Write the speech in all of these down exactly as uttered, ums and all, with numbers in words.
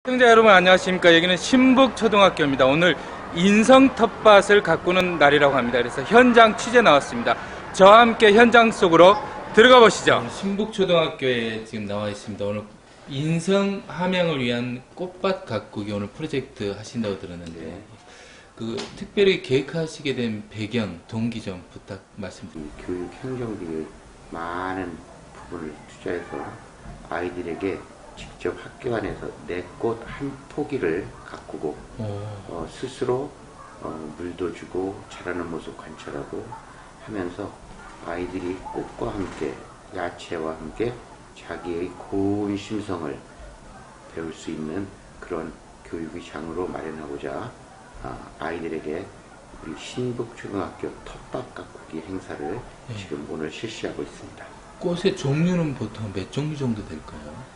시청자 여러분 안녕하십니까. 여기는 신북초등학교입니다. 오늘 인성 텃밭을 가꾸는 날이라고 합니다. 그래서 현장 취재 나왔습니다. 저와 함께 현장 속으로 들어가 보시죠. 신북초등학교에 지금 나와 있습니다. 오늘 인성 함양을 위한 꽃밭 가꾸기 오늘 프로젝트 하신다고 들었는데 네. 그 특별히 계획하시게 된 배경, 동기 좀 부탁 말씀드립니다. 교육 행정비의 많은 부분을 투자해서 아이들에게 직접 학교 안에서 내 꽃 한 포기를 가꾸고 어, 스스로 어, 물도 주고 자라는 모습 관찰하고 하면서 아이들이 꽃과 함께 야채와 함께 자기의 고운 심성을 배울 수 있는 그런 교육의 장으로 마련하고자 어, 아이들에게 우리 신북초등학교 텃밭 가꾸기 행사를 네. 지금 오늘 실시하고 있습니다. 꽃의 종류는 보통 몇 종류 정도 될까요?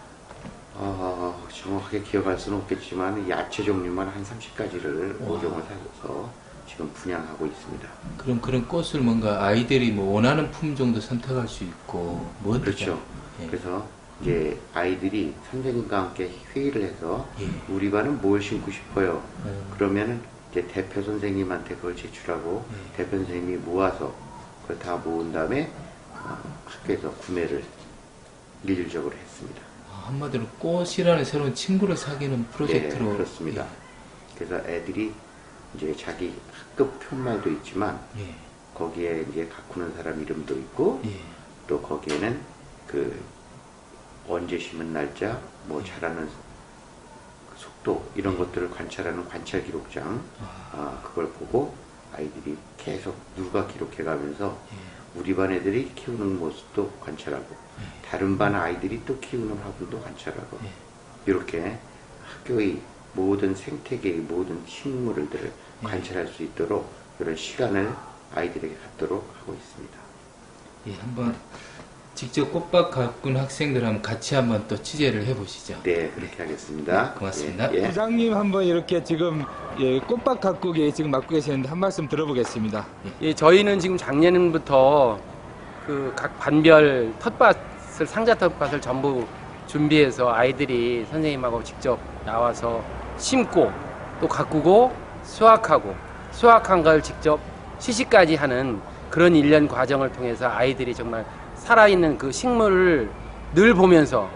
어, 정확하게 기억할 수는 없겠지만 야채 종류만 한 삼십 가지를 오 종을 사서 지금 분양하고 있습니다. 그럼 그런 꽃을 뭔가 아이들이 뭐 원하는 품 정도 선택할 수 있고 뭐 그렇죠. 예. 그래서 이제 아이들이 선생님과 함께 회의를 해서 예. 우리 반은 뭘 심고 싶어요. 음. 그러면은 이제 대표 선생님한테 그걸 제출하고 예. 대표 선생님이 모아서 그걸 다 모은 다음에 어, 학교에서 구매를 일률적으로 했습니다. 한마디로 꽃이라는 새로운 친구를 사귀는 프로젝트로. 네, 그렇습니다. 예. 그래서 애들이 이제 자기 학급 표말도 있지만 예. 거기에 이제 가꾸는 사람 이름도 있고 예. 또 거기에는 그 언제 심은 날짜, 뭐 자라는 속도 이런 예. 것들을 관찰하는 관찰 기록장 아. 아, 그걸 보고 아이들이 계속 누가 기록해가면서 예. 우리 반 애들이 키우는 모습도 관찰하고 예. 다른 반 아이들이 또 키우는 화분도 관찰하고 예. 이렇게 학교의 모든 생태계의 모든 식물들을 예. 관찰할 수 있도록 그런 시간을 아이들에게 갖도록 하고 있습니다. 예, 한번 직접 꽃밭 가꾼 학생들 한번 같이 한번 또 취재를 해보시죠. 네, 그렇게 네. 하겠습니다. 네, 고맙습니다. 예, 예. 부장님 한번 이렇게 지금 예, 꽃밭 가꾸기 지금 맡고 계시는데 한 말씀 들어보겠습니다. 예, 저희는 지금 작년부터 그 각 반별 텃밭을 상자 텃밭을 전부 준비해서 아이들이 선생님하고 직접 나와서 심고 또 가꾸고 수확하고 수확한 걸 직접 시식까지 하는 그런 일련 과정을 통해서 아이들이 정말 살아있는 그 식물을 늘 보면서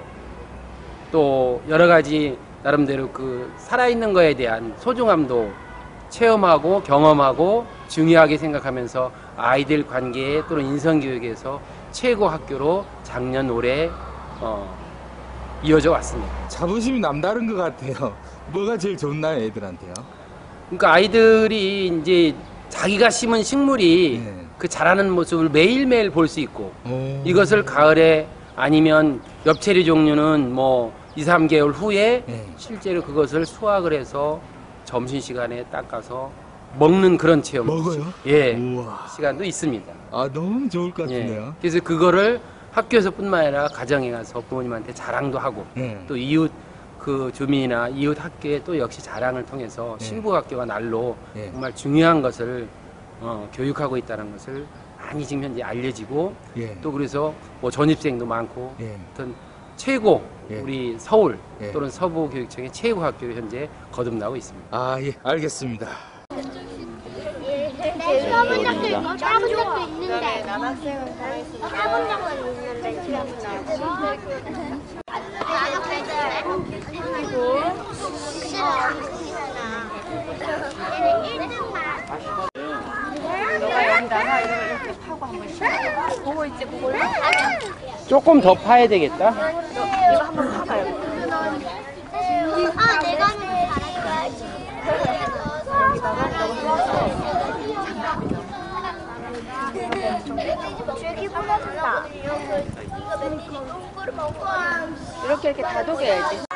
또 여러 가지 나름대로 그 살아있는 거에 대한 소중함도 체험하고 경험하고 중요하게 생각하면서 아이들 관계에 또는 인성교육에서 최고 학교로 작년 올해 어, 이어져 왔습니다. 자부심이 남다른 것 같아요. 뭐가 제일 좋나요, 애들한테요? 그러니까 아이들이 이제 자기가 심은 식물이 네. 그 자라는 모습을 매일매일 볼 수 있고 오. 이것을 가을에 아니면 엽채리 종류는 뭐 이, 삼 개월 후에 네. 실제로 그것을 수확을 해서 점심시간에 닦아서 먹는 그런 체험. 먹어요? 예. 우와. 시간도 있습니다. 아, 너무 좋을 것 같은데요. 예. 그래서 그거를 학교에서뿐만 아니라 가정에 가서 부모님한테 자랑도 하고 네. 또 이웃 그 주민이나 이웃 학교에 또 역시 자랑을 통해서 네. 신북학교가 날로 네. 정말 중요한 것을 어, 교육하고 있다는 것을 많이 지금 현재 알려지고 예. 또 그래서 뭐 전입생도 많고 예. 어떤 최고 예. 우리 서울 예. 또는 서부교육청의 최고 학교로 현재 거듭나고 있습니다. 아, 예, 알겠습니다. 네, 수업은 적도 있고 작은 적도 있는데 남학생은 작은 적은 있는데 지금 조금 더 파야 되겠다. 이거 한번 파봐요. 아, 내가 하는 거 알아야지. 이렇게 이렇게 다독여야지.